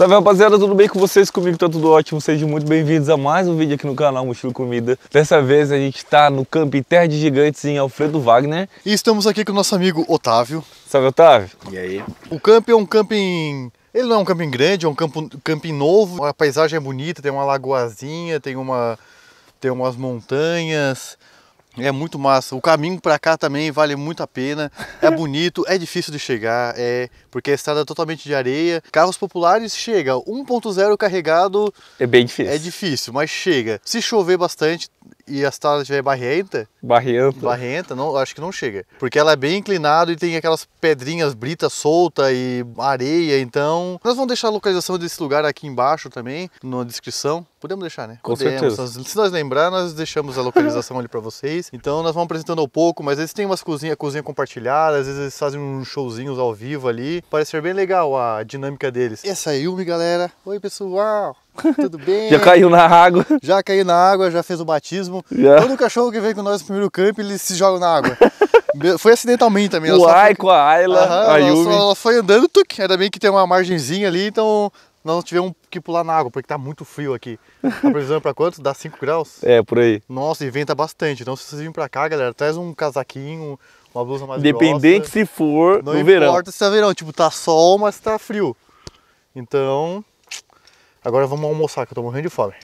Salve rapaziada, tudo bem com vocês? Comigo tá tudo ótimo, sejam muito bem-vindos a mais um vídeo aqui no canal Mochila Comida. Dessa vez a gente tá no Camping Terra de Gigantes em Alfredo Wagner. E estamos aqui com o nosso amigo Otávio. Salve, Otávio. E aí? O camping é um camping... Ele não é um camping grande, é um camping novo. A paisagem é bonita, tem uma lagoazinha, tem umas montanhas. É muito massa. O caminho pra cá também vale muito a pena. É bonito, é difícil de chegar, porque a estrada é totalmente de areia. Carros populares chega, 1.0 carregado. É bem difícil. É difícil, mas chega. Se chover bastante e a estrada estiver barrenta, não, acho que não chega. Porque ela é bem inclinada e tem aquelas pedrinhas, brita solta e areia. Então, nós vamos deixar a localização desse lugar aqui embaixo também, na descrição. Podemos deixar, né? Com certeza. Se nós lembrar, nós deixamos a localização ali pra vocês. Então, nós vamos apresentando ao pouco, mas eles têm umas cozinha compartilhada, às vezes eles fazem uns showzinhos ao vivo ali. Parece ser bem legal a dinâmica deles. Essa é a Yumi, galera. Oi, pessoal. Tudo bem? Já caiu na água. Já caiu na água, já fez o batismo. Já. Todo cachorro que vem com nós no primeiro camp, ele se joga na água. Foi acidentalmente também. O Ai com a Ayla, a Yumi. Ela foi andando, ainda bem que tem uma margenzinha ali, então nós tivemos que pular na água, porque tá muito frio aqui. A previsão é pra quanto? Dá 5 graus? É, por aí. Nossa, e venta bastante. Então se vocês virem pra cá, galera, traz um casaquinho, uma blusa mais Independente grossa. se for Não no verão. importa se tá verão, tipo, tá sol, mas tá frio. Então, agora vamos almoçar, que eu tô morrendo de fome.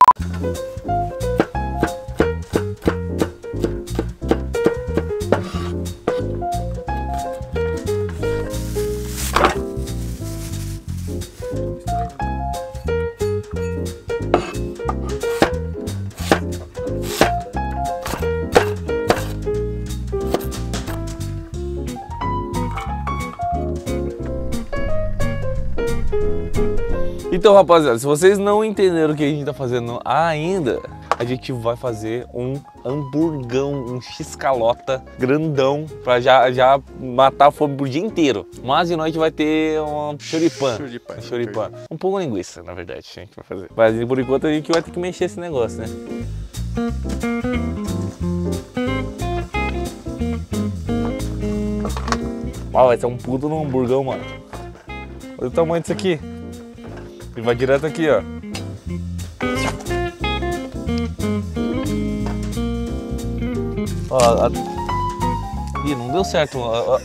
Então, rapaziada, se vocês não entenderam o que a gente tá fazendo ainda, a gente vai fazer um hamburgão, um x-calota grandão pra já matar a fome por dia inteiro. Mas de noite vai ter um choripã. Um pouco linguiça, na verdade, a gente vai fazer. Mas por enquanto a gente vai ter que mexer esse negócio, né? Ó, vai ser um puto no hamburgão, mano. Olha o tamanho disso aqui. Ele vai direto aqui, ó. Ih, não deu certo. O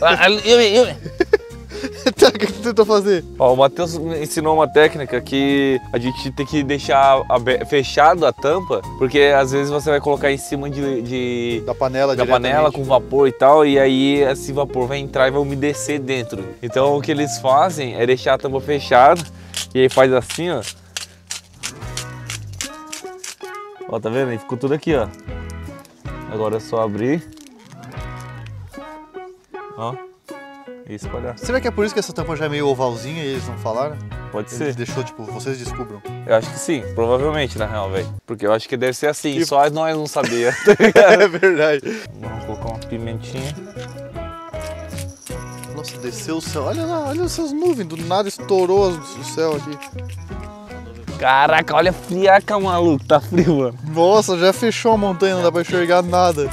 que você tentou fazer? Ó, o Matheus ensinou uma técnica que a gente tem que deixar fechado a tampa, porque às vezes você vai colocar em cima Da panela com vapor e tal, e aí esse vapor vai entrar e vai umedecer dentro. Então o que eles fazem é deixar a tampa fechada, e aí faz assim, ó. Ó, tá vendo? Aí ficou tudo aqui, ó. Agora é só abrir. Ó. E espalhar. Será que é por isso que essa tampa já é meio ovalzinha e eles não falaram? Pode ser. Eles deixou, tipo, vocês descubram. Eu acho que sim, provavelmente, na real, velho. Porque eu acho que deve ser assim, só nós não sabia. É verdade. Vamos colocar uma pimentinha. Nossa, desceu o céu. Olha lá, olha essas nuvens. Do nada estourou o céu aqui. Caraca, olha a friaca, maluco. Tá frio, mano. Nossa, já fechou a montanha, não dá pra enxergar nada.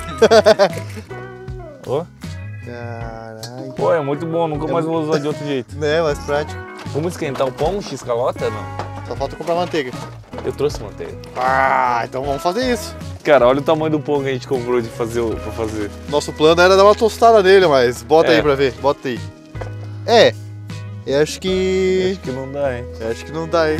Ó. Caralho. Pô, é muito bom, nunca mais vou usar de outro jeito. É, mais prático. Vamos esquentar o pão, x-calota, não? Só falta comprar manteiga. Eu trouxe manteiga. Ah, então vamos fazer isso. Cara, olha o tamanho do pão que a gente comprou pra fazer. Nosso plano era dar uma tostada nele, mas bota aí pra ver, bota aí. Eu acho que... Acho que não dá, hein? Eu acho que não dá, hein?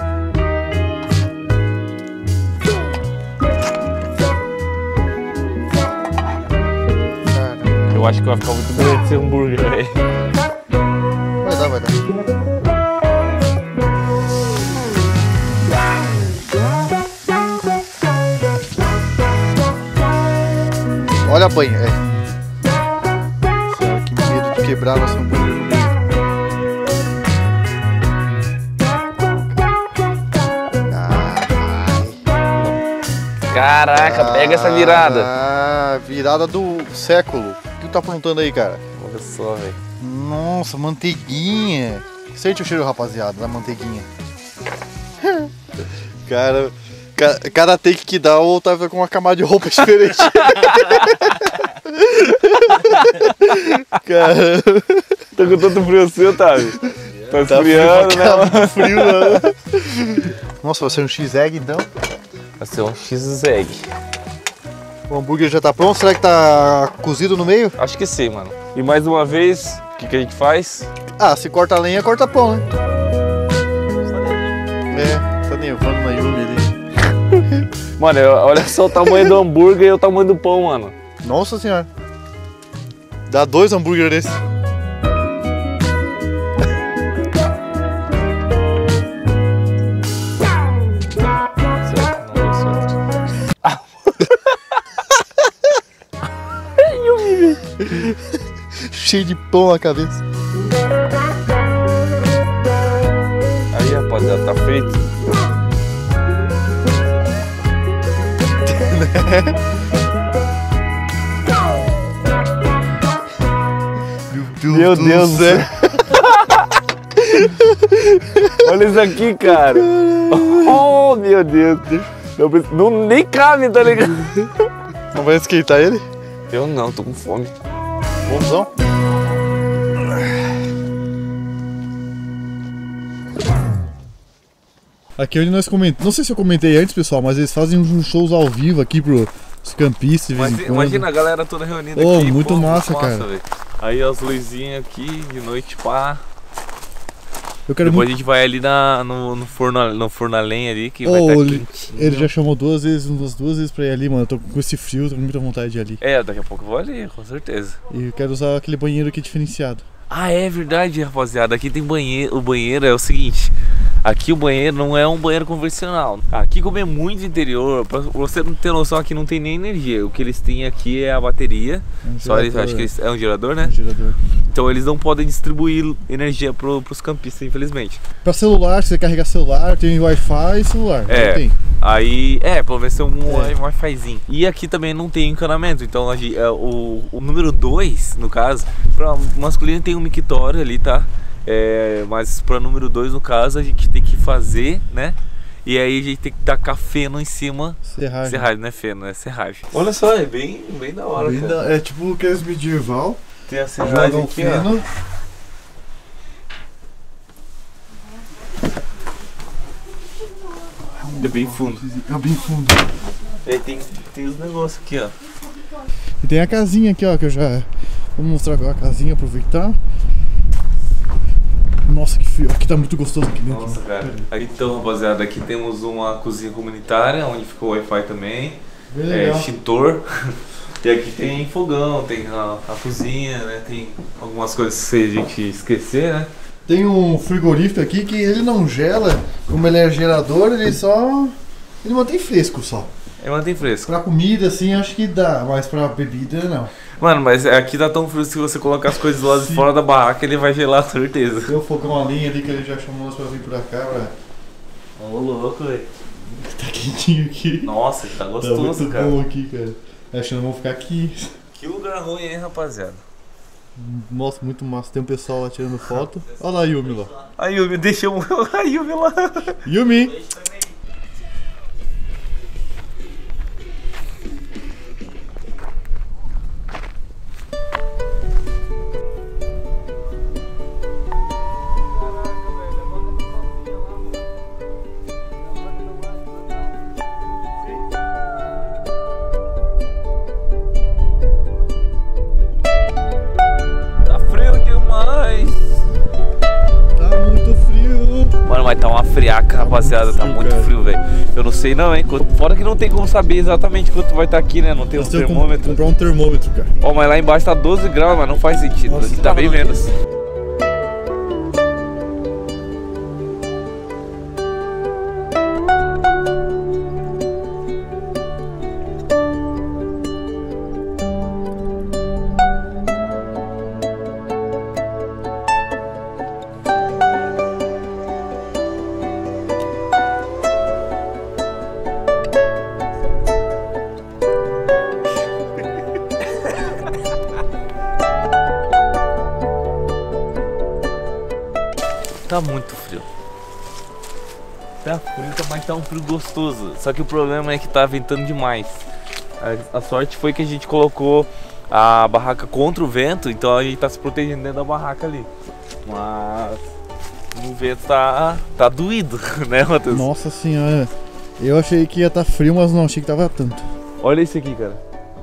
Eu acho que vai ficar muito grande esse hambúrguer, velho. Vai dar. Olha a banha, Senhora, que medo de quebrar nosso hambúrguer no meio. Caraca, pega essa virada. Virada do século. O que tu tá aprontando aí, cara? Olha só, velho. Nossa, manteiguinha. Sente o cheiro, rapaziada, da manteiguinha. Cara, cada take que dá, o Otávio tá com uma camada de roupa diferente. Caramba. Tô com tanto frio assim, Otávio. Tá esfriando, né? Tá frio, né? Nossa, vai ser um X-Egg então? Vai ser um X-Egg. O hambúrguer já tá pronto? Será que tá cozido no meio? Acho que sim, mano. E mais uma vez, o que a gente faz? Ah, se corta a lenha, corta pão, né? É, tá nevando na Yumi ali. Mano, olha só o tamanho do hambúrguer e o tamanho do pão, mano. Nossa senhora. Dá 2 hambúrguer desse. Cheio de pão na cabeça. Aí, rapaziada, tá feito. Meu Deus do céu. Olha isso aqui, cara. Oh, meu Deus. Não, nem cabe, tá ligado? Não vai esquentar ele? Eu não, tô com fome. Bonzão. Aqui onde nós comentamos, não sei se eu comentei antes, pessoal, mas eles fazem uns shows ao vivo aqui pros campistas de vez em quando. Imagina a galera toda reunida aqui. Muito muito massa, cara. Véio. Aí as luzinhas aqui, de noite, pá. Eu quero Depois a gente vai ali no forno a lenha ali, que vai estar quentinho. Ele já chamou umas duas vezes pra ir ali, mano. Eu tô com esse frio, tô com muita vontade de ir ali. É, daqui a pouco eu vou ali, com certeza. E eu quero usar aquele banheiro aqui diferenciado. Ah, é verdade, rapaziada. Aqui tem banheiro. O banheiro é o seguinte. Aqui o banheiro não é um banheiro convencional. Aqui, como é muito interior, pra você não ter noção, aqui não tem nem energia. O que eles têm aqui é a bateria. Só eles, acho que eles, é um gerador, né? Um gerador. Então eles não podem distribuir energia pros campistas, infelizmente. Pra celular, se você carregar celular, tem Wi-Fi e celular. É. Tem. Aí, pelo menos tem um Wi-Fizinho. E aqui também não tem encanamento. Então o número 2, no caso, pra masculino tem um mictório ali, tá? Mas para número 2, no caso, a gente tem que fazer, né? E aí a gente tem que tacar feno em cima. Serragem. Serragem, não é feno, é serragem. Olha só, é bem da hora, cara. É tipo aqueles medieval. Tem a serragem aqui, feno. É bem fundo. É bem fundo. E aí tem os negócios aqui, ó. E tem a casinha aqui, ó, que eu já... Vou mostrar a casinha, aproveitar. Nossa, que frio. Aqui tá muito gostoso aqui dentro. Nossa, cara. Então, rapaziada, aqui temos uma cozinha comunitária, onde ficou o Wi-Fi também. Extintor. E aqui tem fogão, tem a cozinha, né? Tem algumas coisas que se a gente esquecer, né? Tem um frigorífico aqui que ele não gela, como ele é gerador, ele mantém fresco só. Ele mantém fresco. Pra comida, assim, acho que dá, mas pra bebida, não. Mano, mas aqui tá tão frio que se você colocar as coisas lá de fora da barraca, ele vai gelar, certeza. Tem o fogão a lenha ali que ele já chamou nós pra vir pra cá, pra... Ô, louco, velho. Tá quentinho aqui. Nossa, tá gostoso, tá muito cara. Bom aqui, cara. Acho que nós vamos ficar aqui. Que lugar ruim, hein, rapaziada? Nossa, muito massa. Tem um pessoal lá tirando foto. Olha lá a Yumi lá. A Yumi, deixa a Yumi lá. Yumi! Mano, mas tá uma friaca, rapaziada, tá muito frio, velho. Eu não sei não, hein. Fora que não tem como saber exatamente quanto vai estar aqui, né? Não tem um termômetro. Comprar um termômetro, cara. Ó, mas lá embaixo tá 12 graus, mas não faz sentido. Aqui tá bem menos. Tá muito frio. Tá frio, mas tá um frio gostoso. Só que o problema é que tá ventando demais. A sorte foi que a gente colocou a barraca contra o vento, então a gente tá se protegendo dentro da barraca ali. Mas O vento tá doído, né, Matheus? Nossa senhora. Eu achei que ia estar frio, mas não achei que tava tanto. Olha isso aqui, cara.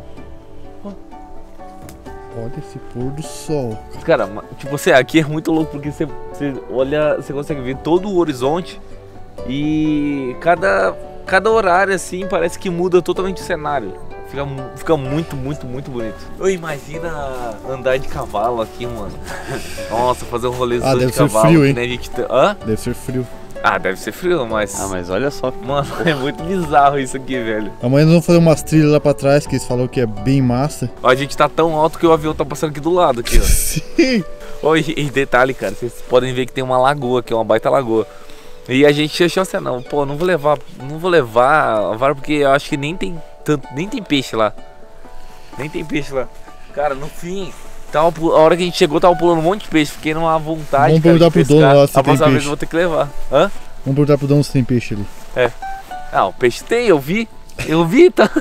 Olha esse pôr do sol. Cara, tipo assim, aqui é muito louco porque você olha, você consegue ver todo o horizonte e cada horário assim parece que muda totalmente o cenário. Fica muito bonito. Imagina andar de cavalo aqui, mano. Nossa, fazer um rolezinho de cavalo. Deve ser frio, hein? Que nem a gente... Hã? Deve ser frio. Ah, deve ser frio, mas... Ah, mas olha só. Mano, é muito bizarro isso aqui, velho. Amanhã nós vamos fazer umas trilhas lá pra trás, que eles falaram que é bem massa. Ó, a gente tá tão alto que o avião tá passando aqui do lado, aqui, ó. Sim. Ó, e detalhe, cara, vocês podem ver que tem uma lagoa aqui, uma baita lagoa. E a gente achou assim, não, pô, não vou levar a vara porque eu acho que nem tem peixe lá. Nem tem peixe lá. Cara, no fim, a hora que a gente chegou, tava pulando um monte de peixe. Fiquei numa vontade, vamos cara, perguntar de pro pescar. dono lá se A tem próxima vez peixe. eu vou ter que levar. Hã? Vamos perguntar pro dono se tem peixe ali. É. Ah, o peixe tem, eu vi, tá?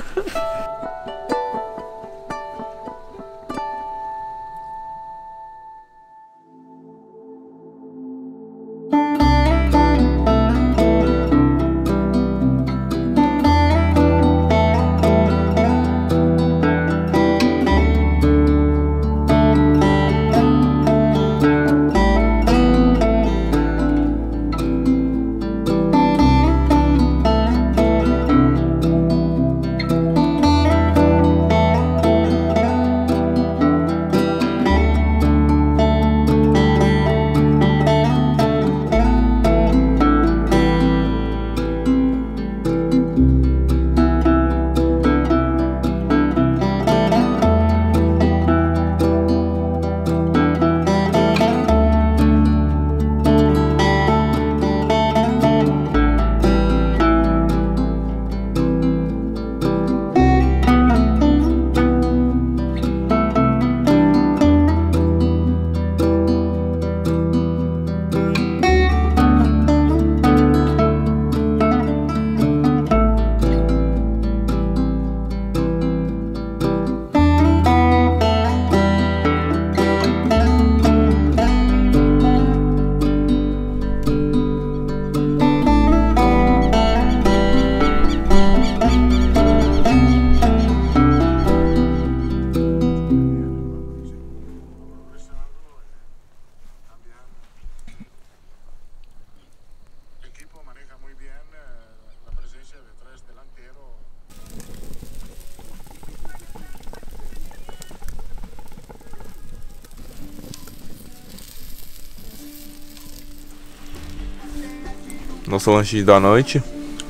Nosso lanche da noite.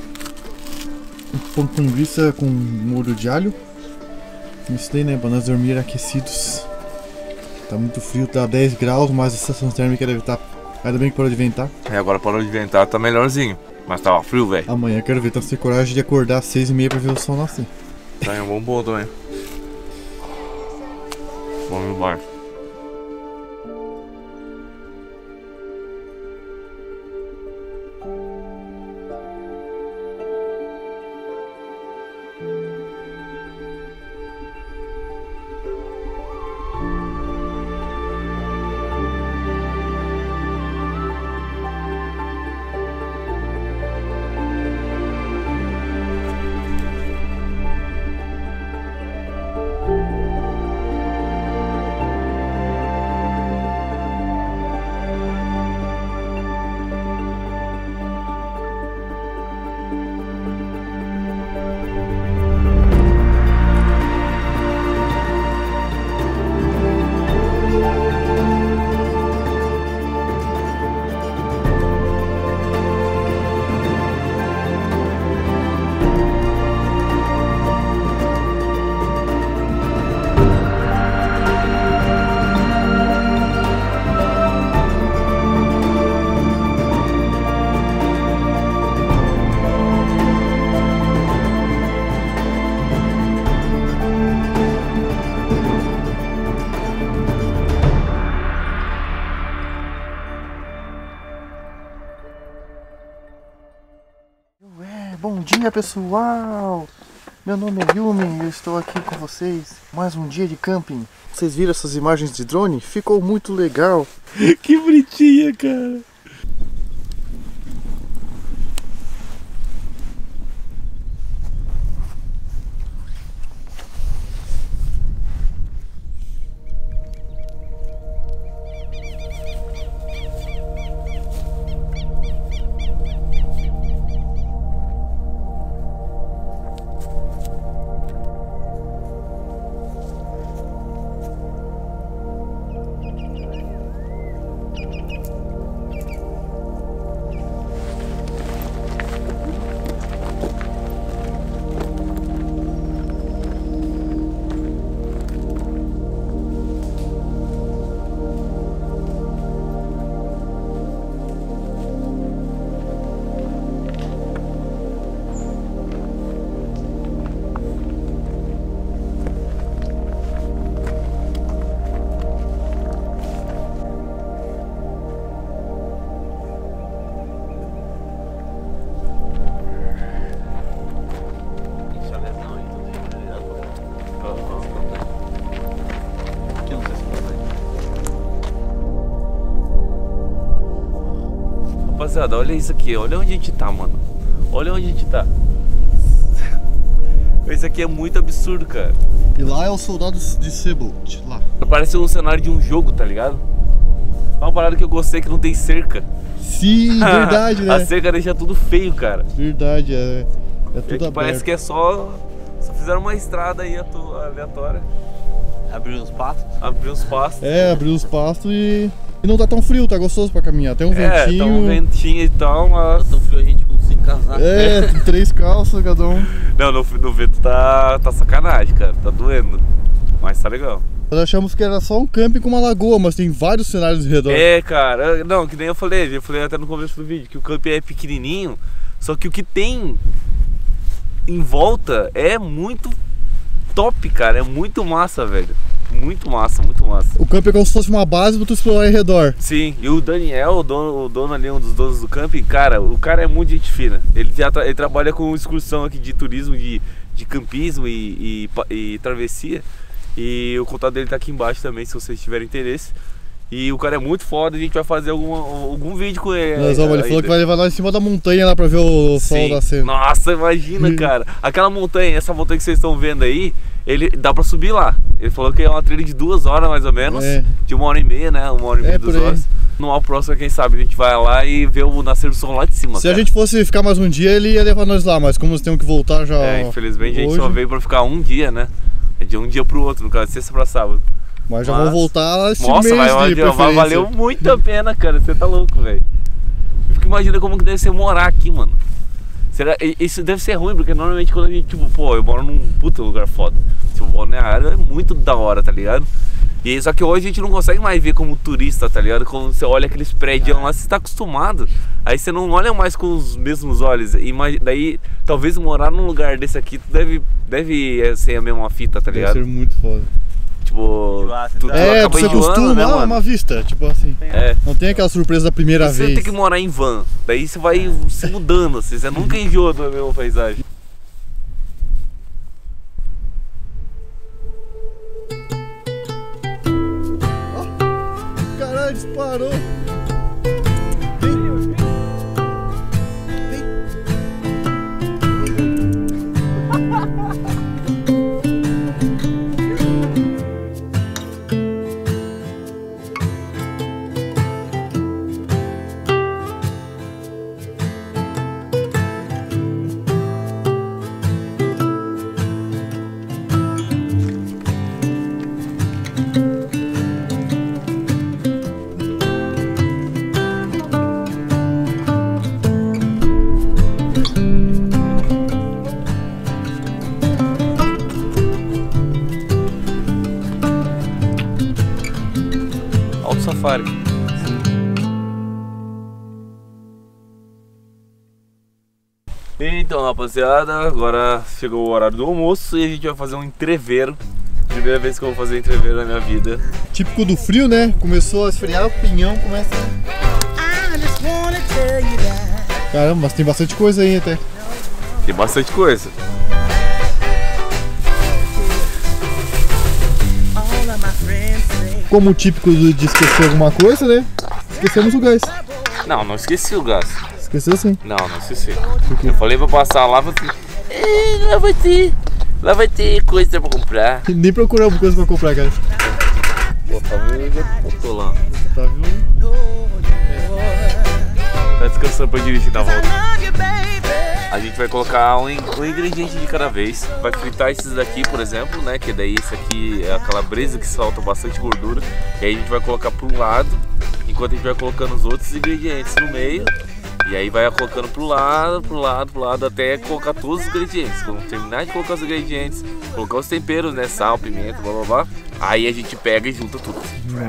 Pão com linguiça com molho de alho. Isso daí, né? Pra nós dormir aquecidos. Tá muito frio, tá 10 graus, mas a sensação térmica deve estar. Ainda bem que parou de ventar. É, agora parou de ventar, tá melhorzinho. Mas tava frio, velho. Amanhã eu quero ver, então você tem coragem de acordar às 6h30 pra ver o sol nascer. Tá em um bom ponto, hein? Vamos no bar. Bom dia, pessoal! Meu nome é Yumi e eu estou aqui com vocês. Mais um dia de camping. Vocês viram essas imagens de drone? Ficou muito legal. Que bonitinha, cara. Rapaziada, olha isso aqui, olha onde a gente tá, mano. Olha onde a gente tá. Isso aqui é muito absurdo, cara. E lá é o soldado de Sebolt, lá. Parece um cenário de um jogo, tá ligado? É uma parada que eu gostei que não tem cerca. Sim, verdade, né? A cerca deixa tudo feio, cara. Verdade, é tudo aberto. Parece que é só fizeram uma estrada aí aleatória. Abriu os pastos? Abriu os pastos. É, abriu os pastos e não tá tão frio, tá gostoso pra caminhar. Tem um ventinho. Tá um ventinho e tal, mas... Tá tão frio a gente com 5 casacos. É, 3 calças cada um. Não, no vento tá sacanagem, cara. Tá doendo. Mas tá legal. Nós achamos que era só um camping com uma lagoa, mas tem vários cenários ao redor. É, cara. Não, que nem eu falei até no começo do vídeo, que o camping é pequenininho, só que o que tem em volta é muito top, cara. É muito massa, velho. Muito massa, muito massa. O camping é como se fosse uma base pra tu explorar ao redor. Sim, e o Daniel, o dono ali, um dos donos do camping, cara, o cara é muito gente fina. Ele trabalha com excursão aqui de turismo, de campismo e travessia. E o contato dele tá aqui embaixo também, se vocês tiverem interesse. E o cara é muito foda, a gente vai fazer algum vídeo com ele. Ele falou que vai levar lá em cima da montanha lá pra ver o sol nascer. Nossa, imagina, cara. Aquela montanha, essa montanha que vocês estão vendo aí, dá pra subir lá. Ele falou que é uma trilha de 2 horas mais ou menos. De 1h30, né? 1h30, 2 horas. No próximo, quem sabe, a gente vai lá e vê o nascer do sol lá de cima. Se a gente fosse ficar mais um dia, ele ia levar nós lá, mas como nós temos que voltar já. Infelizmente a gente só veio pra ficar um dia, né? É de um dia pro outro, no caso, de sexta pra sábado. Mas já vamos voltar esse mês vai valer muito a pena, cara. Você tá louco, velho. Eu fico imaginando como que deve ser morar aqui, mano. Isso deve ser ruim, porque normalmente quando a gente, tipo, pô, eu moro num puta lugar foda. Tipo, balneário é muito da hora, tá ligado? E só que hoje a gente não consegue mais ver como turista, tá ligado? Quando você olha aqueles prédios lá, você tá acostumado. Aí você não olha mais com os mesmos olhos. E daí, talvez morar num lugar desse aqui deve ser a mesma fita, tá ligado? Deve ser muito foda. Tipo, você acostuma, né, uma vista, tipo assim. Não tem aquela surpresa da primeira vez. Você tem que morar em van, daí você vai se mudando, assim, você nunca enjoa da mesma paisagem. Caralho, disparou! Safari. Então, rapaziada, agora chegou o horário do almoço e a gente vai fazer um entreveiro. Primeira vez que eu vou fazer entreveiro na minha vida. Típico do frio, né? Começou a esfriar, o pinhão começa. Caramba, mas tem bastante coisa aí até. Tem bastante coisa. Como o típico de esquecer alguma coisa, né? Esquecemos o gás. Não esqueci o gás. Esqueceu sim? Não esqueci. Eu falei pra passar lá, falei assim, lá vai ter coisa pra comprar. Nem procuramos coisa pra comprar, cara. Pô, tá vendo? Botou lá. Tá vendo? Tá descansando pra dirigir na volta. A gente vai colocar um ingrediente de cada vez. Vai fritar esses daqui, por exemplo, né? Que daí esse aqui é a calabresa que solta bastante gordura. E aí a gente vai colocar pro lado, enquanto a gente vai colocando os outros ingredientes no meio. E aí vai colocando pro lado, até colocar todos os ingredientes. Quando terminar de colocar os ingredientes, colocar os temperos, né? Sal, pimenta, blá blá blá. Aí a gente pega e junta tudo.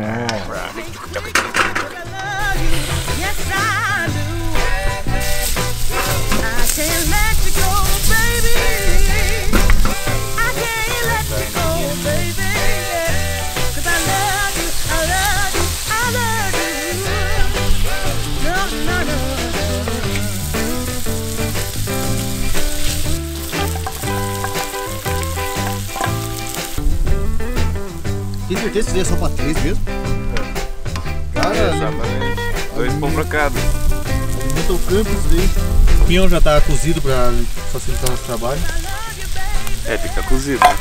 Tem certeza que seria só pra 3 mesmo? Cara, exatamente. 2 pão pra cada. monta o campo, o pinhão já tá cozido para facilitar o nosso trabalho. É, tem que estar cozido, né?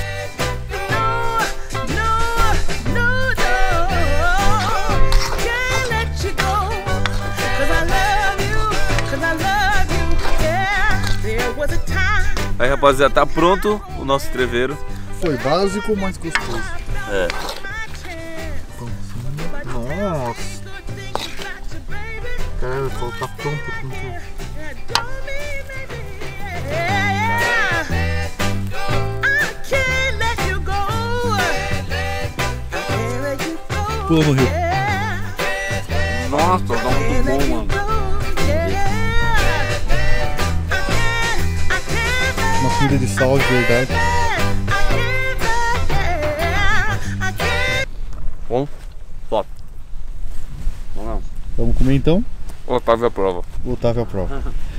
Aí, rapaziada, tá pronto o nosso treveiro. Foi básico, mas gostoso. É. Nossa. Cara, tá pronto com tudo. Pula no rio. Nossa, tá muito bom, mano. Uma comida de sal de verdade. Bom? Top. Vamos lá. Vamos comer então? Otávio aprova. O Otávio aprova.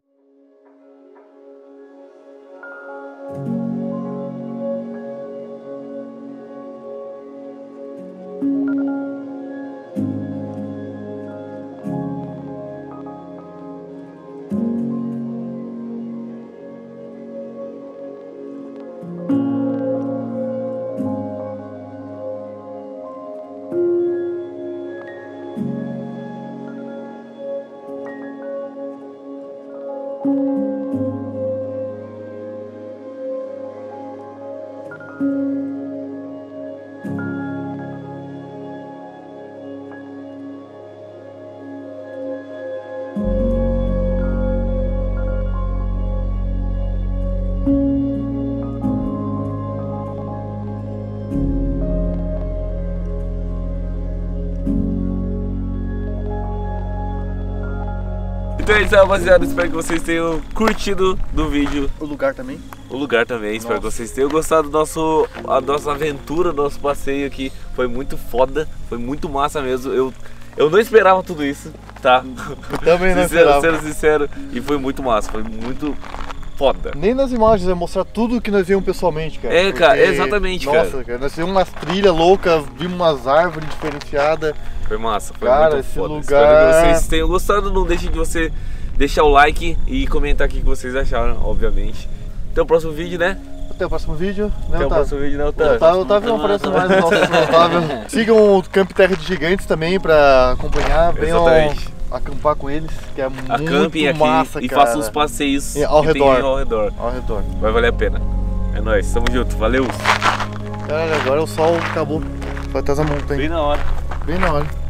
Então é isso, rapaziada. Espero que vocês tenham curtido do vídeo. O lugar também? O lugar também. Espero que vocês tenham gostado da nossa aventura, do nosso passeio aqui. Foi muito foda, foi muito massa mesmo. Eu não esperava tudo isso, tá? Também não esperava. Sendo sincero, e foi muito massa, foi muito foda. Nem nas imagens vai mostrar tudo que nós vimos pessoalmente, cara. É, cara, exatamente, cara. Nossa, cara, nós vimos umas trilhas loucas, vimos umas árvores diferenciadas. Foi massa, foi cara, muito esse foda. lugar... Espero que vocês tenham gostado. Não deixem de você deixar o like e comentar aqui o que vocês acharam, obviamente. Até o próximo vídeo, né? Até o próximo vídeo, né, Até o próximo vídeo, né, Otávio? O Otávio não aparece mais no nosso Otávio. Sigam o Camp Terra de Gigantes também pra acompanhar. Venham acampar com eles, que é muito massa, e cara. façam os passeios ao redor. Ao redor. Vai valer a pena. É nóis, tamo junto, valeu! Cara, agora o sol acabou. Vai atrás da montanha. Bem na hora. Bem na hora.